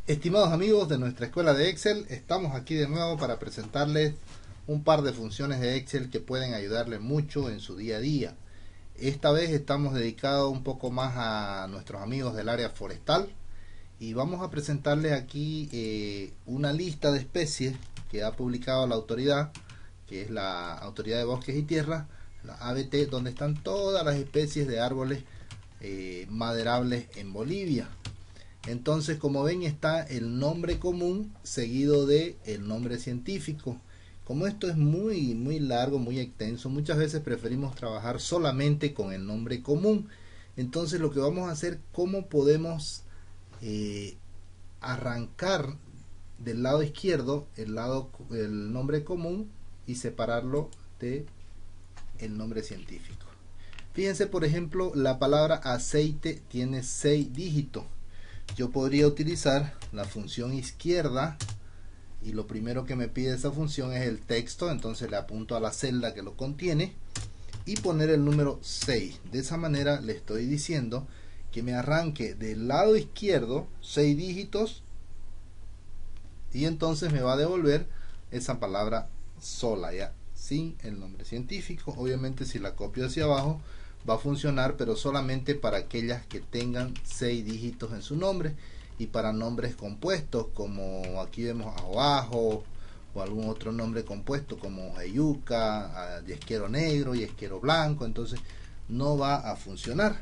Estimados amigos de nuestra escuela de Excel, estamos aquí de nuevo para presentarles un par de funciones de Excel que pueden ayudarles mucho en su día a día. Esta vez estamos dedicados un poco más a nuestros amigos del área forestal y vamos a presentarles aquí una lista de especies que ha publicado la autoridad, que es la Autoridad de Bosques y Tierras, la ABT, donde están todas las especies de árboles maderables en Bolivia. Entonces, como ven, está el nombre común seguido de el nombre científico. Como esto es muy largo, muy extenso, muchas veces preferimos trabajar solamente con el nombre común. Entonces, lo que vamos a hacer, cómo podemos arrancar del lado izquierdo el nombre común y separarlo de el nombre científico. Fíjense, por ejemplo, la palabra aceite tiene 6 dígitos. Yo podría utilizar la función izquierda y lo primero que me pide esa función es el texto, entonces le apunto a la celda que lo contiene y poner el número 6. De esa manera le estoy diciendo que me arranque del lado izquierdo 6 dígitos y entonces me va a devolver esa palabra sola, ya sin el nombre científico. Obviamente si la copio hacia abajo va a funcionar, pero solamente para aquellas que tengan 6 dígitos en su nombre, y para nombres compuestos como aquí vemos abajo, o algún otro nombre compuesto como yuca, yesquero negro, yesquero blanco, entonces no va a funcionar.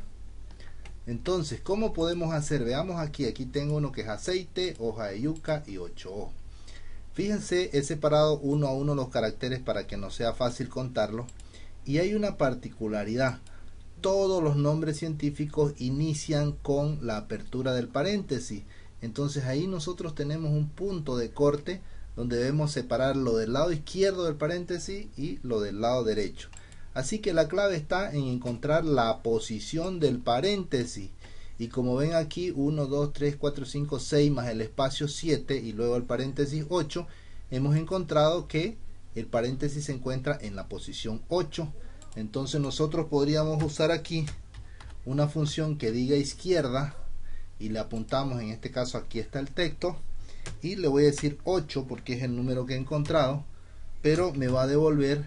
Entonces, ¿cómo podemos hacer? Veamos aquí tengo uno que es aceite, hoja de yuca y 8 ojos. Fíjense, he separado uno a uno los caracteres para que no sea fácil contarlos, y hay una particularidad. Todos los nombres científicos inician con la apertura del paréntesis. Entonces ahí nosotros tenemos un punto de corte donde debemos separar lo del lado izquierdo del paréntesis y lo del lado derecho. Así que la clave está en encontrar la posición del paréntesis. Y como ven aquí, 1, 2, 3, 4, 5, 6 más el espacio 7 y luego el paréntesis 8, hemos encontrado que el paréntesis se encuentra en la posición 8. Entonces nosotros podríamos usar aquí una función que diga izquierda y le apuntamos, en este caso aquí está el texto, y le voy a decir 8 porque es el número que he encontrado, pero me va a devolver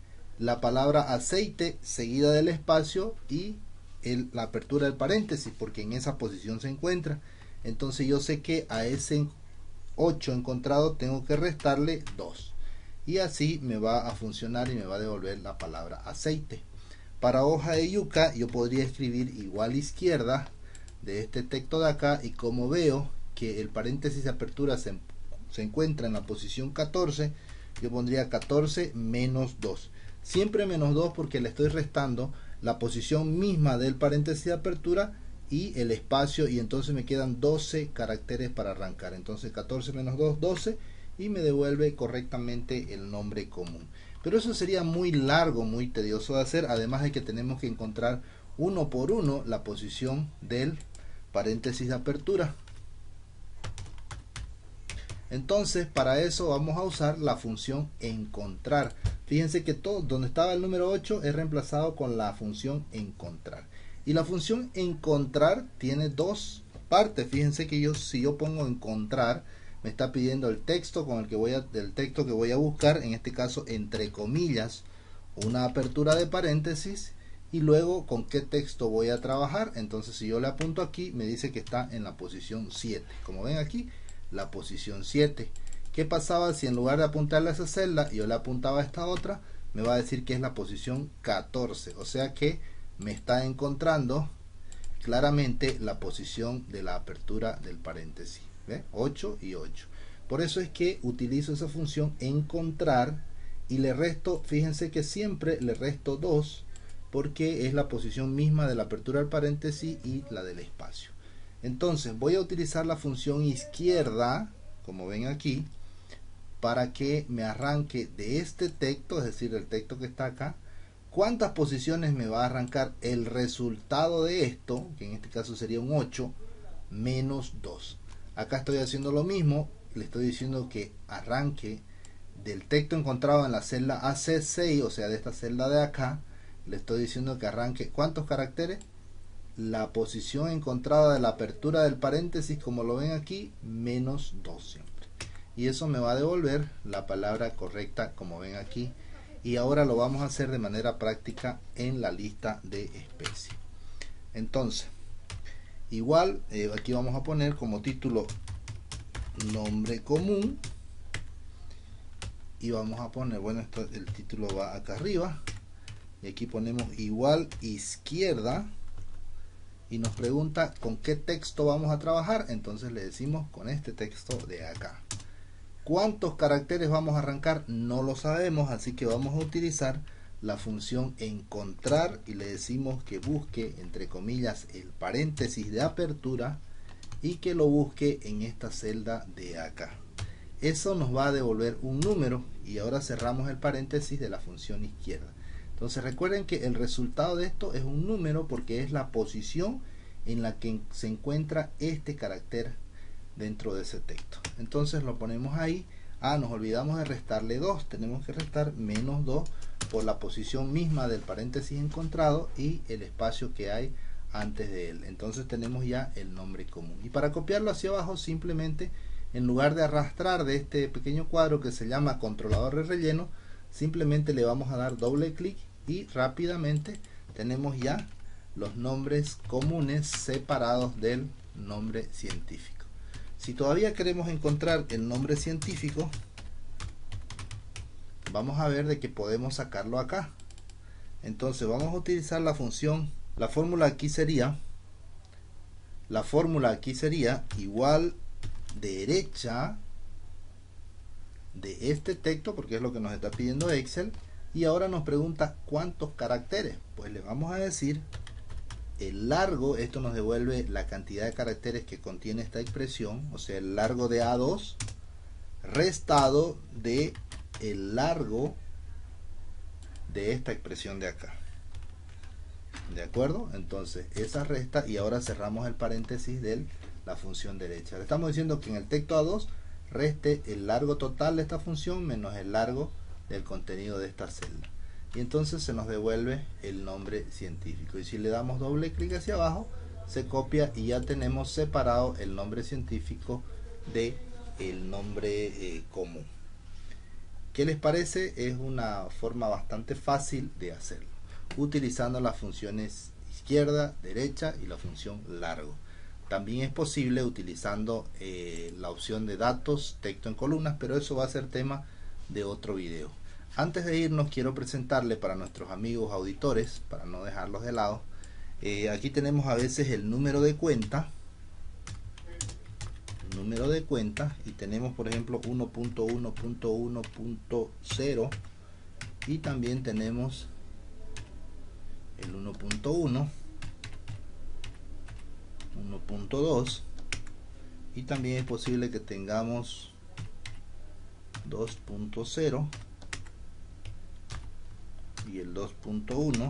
la palabra aceite seguida del espacio y la apertura del paréntesis porque en esa posición se encuentra. Entonces yo sé que a ese 8 encontrado tengo que restarle 2. Y así me va a funcionar y me va a devolver la palabra aceite. Para hoja de yuca yo podría escribir igual izquierda de este texto de acá, y como veo que el paréntesis de apertura se encuentra en la posición 14, yo pondría 14 menos 2. Siempre menos 2 porque le estoy restando la posición misma del paréntesis de apertura y el espacio, y entonces me quedan 12 caracteres para arrancar. Entonces 14 menos 2, 12, y me devuelve correctamente el nombre común. Pero eso sería muy largo, muy tedioso de hacer, además de que tenemos que encontrar uno por uno la posición del paréntesis de apertura. Entonces para eso vamos a usar la función encontrar. Fíjense que todo donde estaba el número 8 es reemplazado con la función encontrar. Y la función encontrar tiene dos partes. Fíjense que si yo pongo encontrar, me está pidiendo el texto con el texto que voy a buscar, en este caso entre comillas, una apertura de paréntesis, y luego con qué texto voy a trabajar. Entonces si yo le apunto aquí, me dice que está en la posición 7. Como ven aquí, la posición 7. ¿Qué pasaba si en lugar de apuntarle a esa celda yo le apuntaba a esta otra? Me va a decir que es la posición 14. O sea que me está encontrando claramente la posición de la apertura del paréntesis. ¿Ve? 8 y 8. Por eso es que utilizo esa función encontrar y le resto, fíjense que siempre le resto 2 porque es la posición misma de la apertura del paréntesis y la del espacio. Entonces voy a utilizar la función izquierda, como ven aquí, para que me arranque de este texto, es decir, el texto que está acá. ¿Cuántas posiciones me va a arrancar? El resultado de esto, que en este caso sería un 8, menos 2. Acá estoy haciendo lo mismo, le estoy diciendo que arranque del texto encontrado en la celda AC6, o sea, de esta celda de acá. Le estoy diciendo que arranque, ¿cuántos caracteres? la posición encontrada de la apertura del paréntesis, como lo ven aquí, menos 2 siempre. Y eso me va a devolver la palabra correcta, como ven aquí. Y ahora lo vamos a hacer de manera práctica en la lista de especies. Entonces, igual, aquí vamos a poner como título nombre común. Y vamos a poner, bueno, el título va acá arriba. Y aquí ponemos igual izquierda. Y nos pregunta con qué texto vamos a trabajar. Entonces le decimos con este texto de acá. ¿Cuántos caracteres vamos a arrancar? No lo sabemos, así que vamos a utilizar la función encontrar y le decimos que busque entre comillas el paréntesis de apertura y que lo busque en esta celda de acá. Eso nos va a devolver un número y ahora cerramos el paréntesis de la función izquierda. Entonces recuerden que el resultado de esto es un número porque es la posición en la que se encuentra este carácter dentro de ese texto. Entonces lo ponemos ahí. Nos olvidamos de restarle 2. Tenemos que restar menos 2 por la posición misma del paréntesis encontrado y el espacio que hay antes de él. Entonces tenemos ya el nombre común. Y para copiarlo hacia abajo, simplemente en lugar de arrastrar de este pequeño cuadro que se llama controlador de relleno, simplemente le vamos a dar doble clic y rápidamente tenemos ya los nombres comunes separados del nombre científico. Si todavía queremos encontrar el nombre científico, vamos a ver de que podemos sacarlo acá. Entonces vamos a utilizar la función, la fórmula aquí sería igual derecha de este texto, porque es lo que nos está pidiendo Excel, y ahora nos pregunta cuántos caracteres. Pues le vamos a decir el largo. Esto nos devuelve la cantidad de caracteres que contiene esta expresión, o sea, el largo de A2 restado de el largo de esta expresión de acá. ¿De acuerdo? Entonces esa resta, y ahora cerramos el paréntesis de la función derecha. Le estamos diciendo que en el texto A2 reste el largo total de esta función menos el largo del contenido de esta celda. Y entonces se nos devuelve el nombre científico. Y si le damos doble clic hacia abajo, se copia y ya tenemos separado el nombre científico de el nombre común. ¿Qué les parece? Es una forma bastante fácil de hacerlo, utilizando las funciones izquierda, derecha y la función largo. También es posible utilizando la opción de datos, texto en columnas, pero eso va a ser tema de otro video. Antes de irnos, quiero presentarle para nuestros amigos auditores, para no dejarlos de lado, aquí tenemos a veces el número de cuenta, y tenemos por ejemplo 1.1.1.0 y también tenemos el 1.1, 1.2 y también es posible que tengamos 2.0 y el 2.1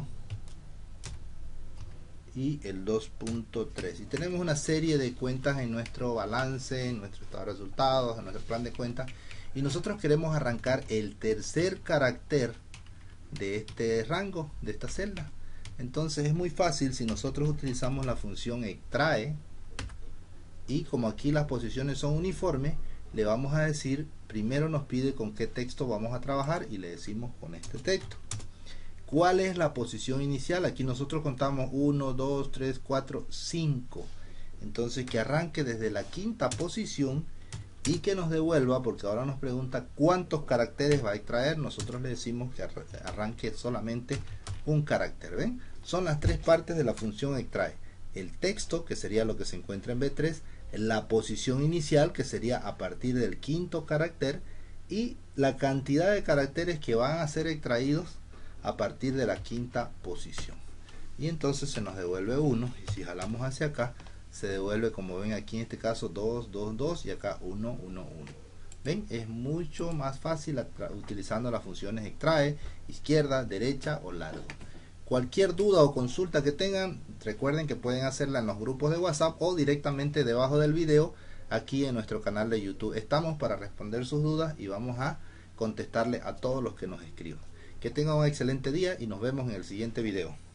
y el 2.3, y tenemos una serie de cuentas en nuestro balance, en nuestro estado de resultados, en nuestro plan de cuentas, y nosotros queremos arrancar el tercer carácter de este rango, de esta celda. Entonces es muy fácil si nosotros utilizamos la función extrae, y como aquí las posiciones son uniformes, le vamos a decir, primero nos pide con qué texto vamos a trabajar y le decimos con este texto. ¿Cuál es la posición inicial? Aquí nosotros contamos 1, 2, 3, 4, 5. Entonces que arranque desde la quinta posición y que nos devuelva, porque ahora nos pregunta cuántos caracteres va a extraer. Nosotros le decimos que arranque solamente un carácter. ¿Ven? Son las tres partes de la función extrae. El texto, que sería lo que se encuentra en B3, la posición inicial, que sería a partir del quinto carácter, y la cantidad de caracteres que van a ser extraídos a partir de la quinta posición. Y entonces se nos devuelve 1, y si jalamos hacia acá se devuelve, como ven aquí en este caso, 2, 2, 2 y acá 1, 1, 1. ¿Ven? Es mucho más fácil utilizando las funciones extrae, izquierda, derecha o largo. Cualquier duda o consulta que tengan, recuerden que pueden hacerla en los grupos de WhatsApp o directamente debajo del video aquí en nuestro canal de YouTube. Estamos para responder sus dudas y vamos a contestarle a todos los que nos escriban. Que tengan un excelente día y nos vemos en el siguiente video.